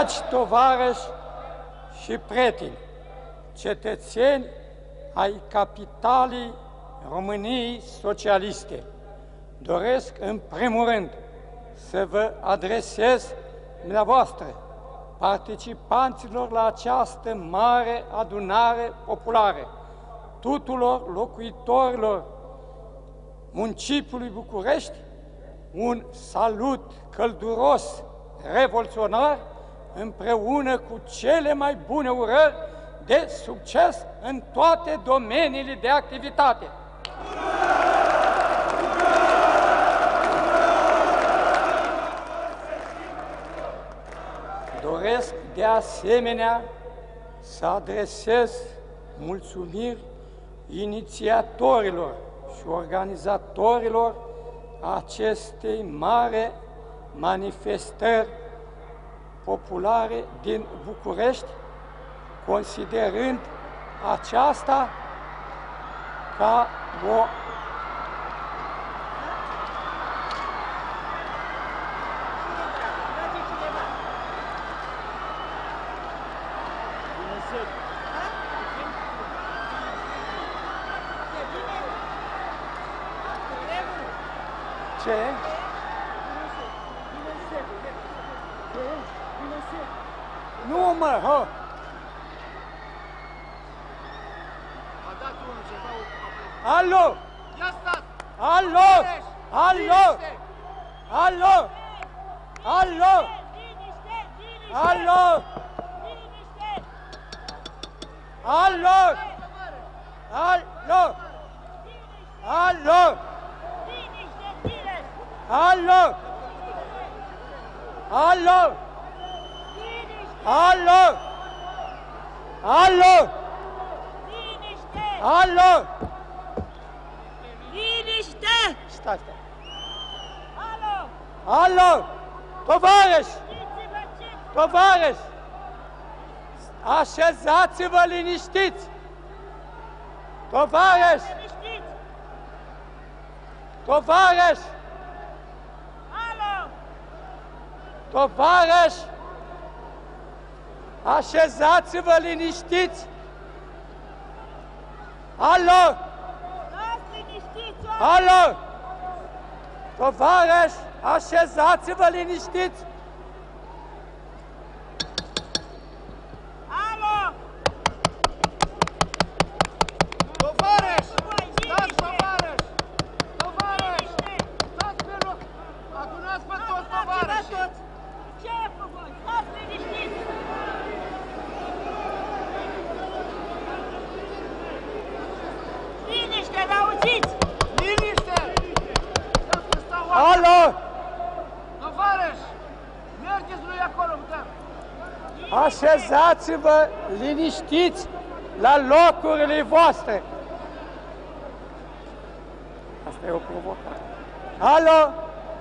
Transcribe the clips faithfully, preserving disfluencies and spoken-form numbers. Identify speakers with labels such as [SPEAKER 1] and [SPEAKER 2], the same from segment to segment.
[SPEAKER 1] Dragi tovarăși și prieteni, cetățeni ai capitalei României socialiste, doresc în primul rând să vă adresez dumneavoastră, participanților la această mare adunare populară, tuturor locuitorilor municipiului București, un salut călduros, revoluționar, împreună cu cele mai bune urări de succes în toate domeniile de activitate. Doresc de asemenea să adresez mulțumiri inițiatorilor și organizatorilor acestei mari manifestări populare din București, considerând aceasta ca o Ce? Nu, mă, hă!
[SPEAKER 2] A dat unul ceva...
[SPEAKER 1] Alo!
[SPEAKER 2] Ia stați!
[SPEAKER 1] Alo! Alo! Alo! Alo! Alo! Alo! Alo! Alo! Alo! Alo! Alo! Alo! Alo!
[SPEAKER 3] Liniște!
[SPEAKER 1] Stai, stai.
[SPEAKER 3] Alo!
[SPEAKER 1] Alo! Tovarăși! Tovarăși! Așezați-vă liniștiți! Tovarăși! Tovarăși!
[SPEAKER 3] Alo!
[SPEAKER 1] Tovarăși! Așezați-vă liniștiți! Alo!
[SPEAKER 3] Stați liniștiți!
[SPEAKER 1] Alo! Tovarăși, așezați-vă liniștiți!
[SPEAKER 3] Alo!
[SPEAKER 2] Tovarăși! Stați, tovarăși! Tovarăși! Stați pe loc! Adunați pe toți, tovarăși!
[SPEAKER 3] Ce e făcut? Stați liniștiți! Liniște, n-auziți?
[SPEAKER 2] Liniște!
[SPEAKER 1] Alo!
[SPEAKER 2] Tovarăși! Mergeți lui acolo, putem!
[SPEAKER 1] Așezați-vă liniștiți la locurile voastre! Asta e o provocare. Alo!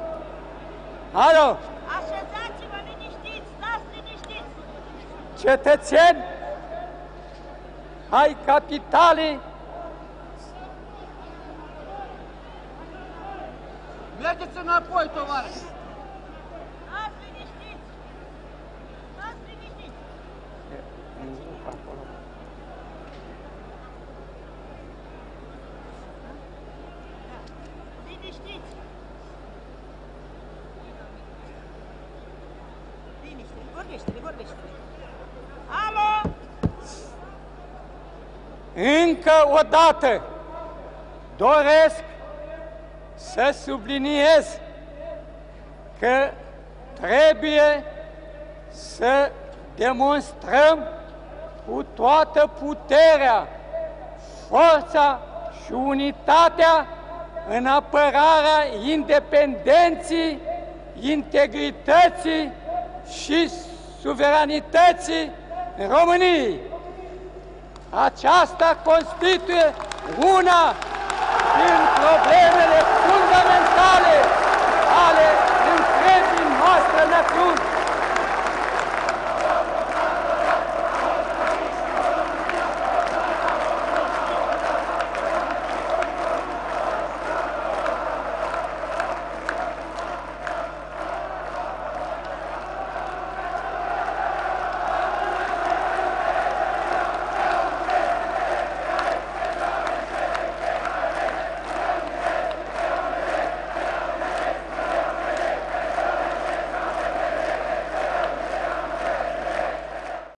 [SPEAKER 1] Alo!
[SPEAKER 3] Așezați-vă liniștiți! Stați liniștiți!
[SPEAKER 1] Cetățeni ai capitalei,
[SPEAKER 2] Mergeți înapoi, tovarăși!
[SPEAKER 3] Stați liniștiți! Stați liniștiți! Liniștiți! Liniște, vorbește-le, vorbește-le! Alo!
[SPEAKER 1] încă o dată doresc să subliniez că trebuie să demonstrăm cu toată puterea, forța și unitatea în apărarea independenței, integrității și suveranității României. Aceasta constituie una din problemele fundamentale ale întregii noastre națiuni.